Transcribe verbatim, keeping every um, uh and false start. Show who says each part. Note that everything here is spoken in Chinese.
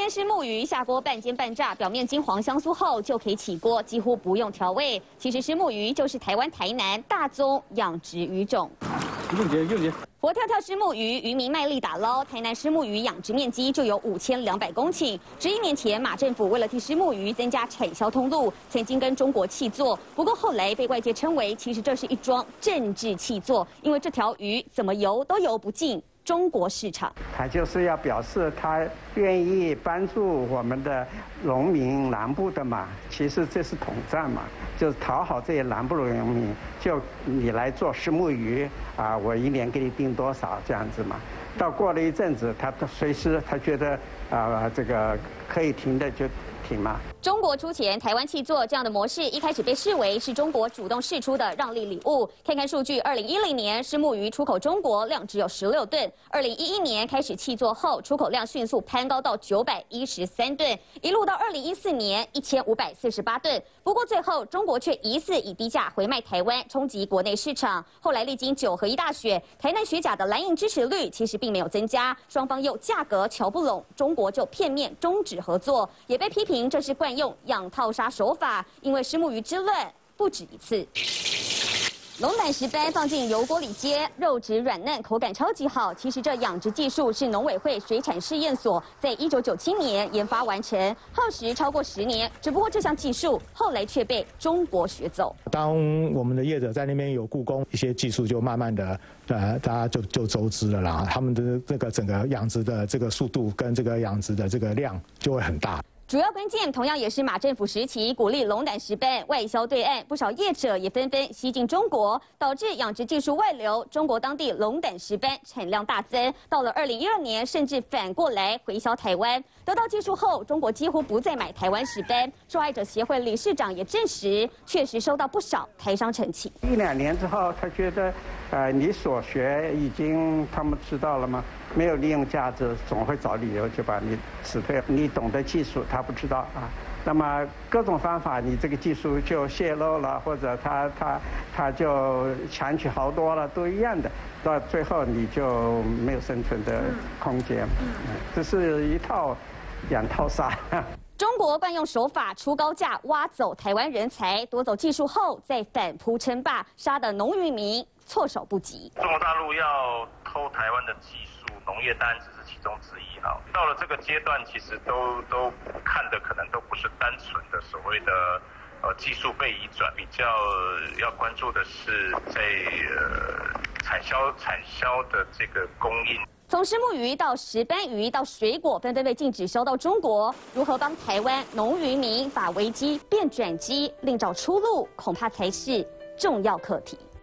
Speaker 1: 南虱目鱼下锅半煎半炸，表面金黄香酥后就可以起锅，几乎不用调味。其实虱目鱼就是台湾台南大宗养殖鱼种。
Speaker 2: 用节用节。
Speaker 1: 活跳跳虱目鱼，渔民卖力打捞。台南虱目鱼养殖面积就有五千两百公顷。十一年前，马政府为了替虱目鱼增加产销通路，曾经跟中国契作。不过后来被外界称为，其实这是一桩政治契作，因为这条鱼怎么游都游不进中国市场。
Speaker 3: 他就是要表示他愿意帮助我们的农民南部的嘛，其实这是统战嘛，就是讨好这些南部的农民，就你来做虱目鱼啊，我一年给你定多少这样子嘛。到过了一阵子，他随时他觉得啊这个可以停的就停嘛。
Speaker 1: 中国出钱，台湾契作这样的模式，一开始被视为是中国主动释出的让利礼物。看看数据，二零一零年虱目鱼出口中国量只有十六吨，二零一一年开始契作后，出口量迅速攀高到九百一十三吨，一路到二零一四年一千五百四十八吨。不过最后，中国却疑似以低价回卖台湾，冲击国内市场。后来历经九合一大选，台南学甲的蓝营支持率其实并没有增加，双方又价格瞧不拢，中国就片面终止合作，也被批评这是惯用养套杀手法，因为虱目鱼之乱不止一次。龙胆石斑放进油锅里煎，肉质软嫩，口感超级好。其实这养殖技术是农委会水产试验所在一九九七年研发完成，耗时超过十年。只不过这项技术后来却被中国学走。
Speaker 4: 当我们的业者在那边有雇工，一些技术就慢慢的呃，大家就就周知了啦。他们的这个整个养殖的这个速度跟这个养殖的这个量就会很大。
Speaker 1: 主要关键同样也是马政府时期鼓励龙胆石斑外销对岸，不少业者也纷纷西进中国，导致养殖技术外流，中国当地龙胆石斑产量大增。到了二零一二年，甚至反过来回销台湾。得到技术后，中国几乎不再买台湾石斑。受害者协会理事长也证实，确实收到不少台商陈情。
Speaker 3: 一两年之后，他觉得，呃，你所学已经他们知道了吗？没有利用价值，总会找理由就把你辞退。你懂得技术，他不知道啊。那么各种方法，你这个技术就泄露了，或者他他他就强取豪夺了，都一样的。到最后你就没有生存的空间。这是一套两套杀。
Speaker 1: 中国惯用手法，出高价挖走台湾人才，夺走技术后再反扑称霸，杀得农渔民措手不及。
Speaker 5: 中国大陆要偷台湾的技术，农业当然只是其中之一哈。到了这个阶段，其实都都看的可能都不是单纯的所谓的呃技术被移转，比较要关注的是在呃产销产销的这个供应。
Speaker 1: 从虱目鱼到石斑鱼到水果，纷纷被禁止销到中国。如何帮台湾农渔民把危机变转机，另找出路，恐怕才是重要课题。